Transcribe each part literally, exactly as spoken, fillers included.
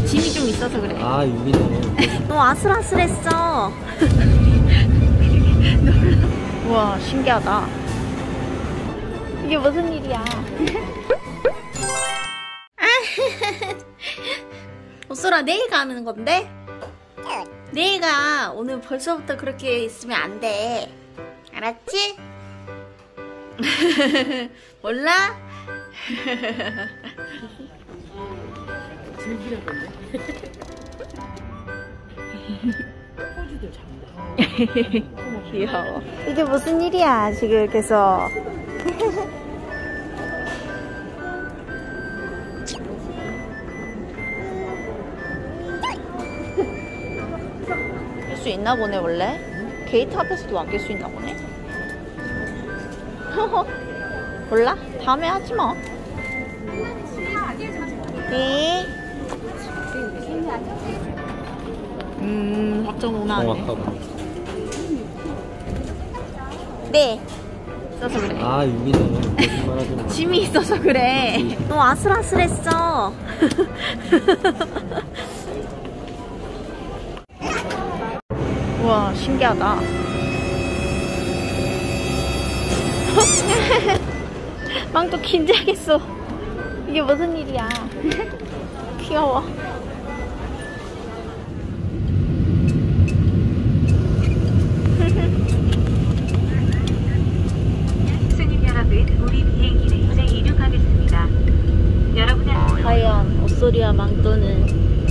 짐이 좀 있어서 그래. 아, 유리네. 너무 아슬아슬했어. 우와, 신기하다. 이게 무슨 일이야? 오쏘라, 내일 가는 건데? 내일 가. 오늘 벌써부터 그렇게 있으면 안 돼. 알았지? 몰라? 포즈도 잘한다. 귀여워. 이게 무슨 일이야, 지금 계속. 낄 수 있나 보네, 원래? 게이트 앞에서도 안 낄 수 있나 보네? 몰라? 다음에 하지 뭐. 네. 음, 확정 오나 안 해. 정확하고. 네. 있어서 그래. 아, 유리네. 거짓말 하지 마. 짐이 있어서 그래. 너무 아슬아슬했어. 우와, 신기하다. 망토 긴장했어. 이게 무슨 일이야. 귀여워. 손님 여러분, 우리 비행기는 이제 이륙하겠습니다. 여러분은 과연 오쏘리와 망토는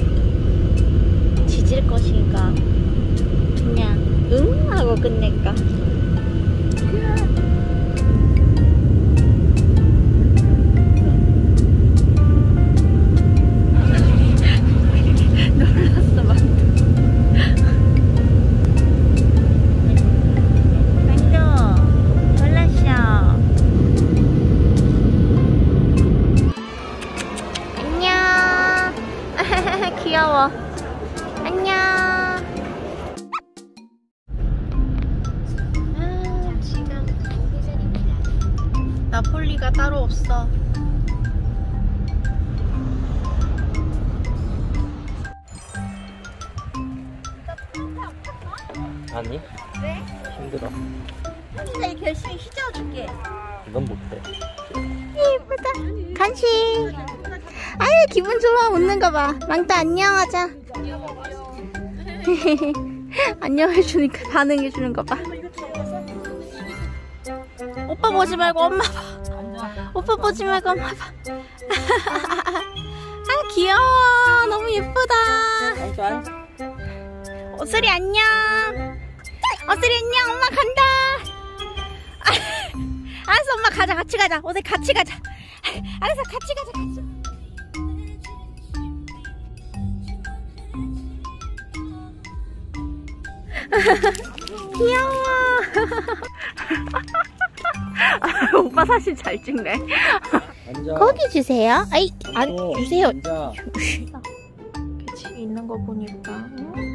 지질 것인가? 그냥 응? 하고 끝낼까? 놀랐어, 망토. 망토, 놀랐어. 안녕. 귀여워. 안녕. 아, 지금 나폴리가 따로 없어. 아니? 왜? 힘들어. 나 이 열심히 휘저어줄게. 넌 못해. 예쁘다. 간식. 아유, 기분 좋아. 웃는 거 봐. 망토 안녕하자. 안녕해주니까 반응해주는 거 봐. 오빠 보지 말고 엄마 봐. 오빠 보지 말고 엄마 봐. 아, 귀여워. 너무 예쁘다. 좋아. 오쏘리 안녕. 오쏘리 안녕. 엄마 간다. 알았어, 엄마 가자. 같이 가자. 오늘 같이 가자. 알았어, 같이 가자. 같이. 귀여워. 아, 오빠 사진 잘 찍네. 앉아. 거기 주세요. 아이, 안 어, 주세요. 앉아. 그치, 있는 거 보니까. 응?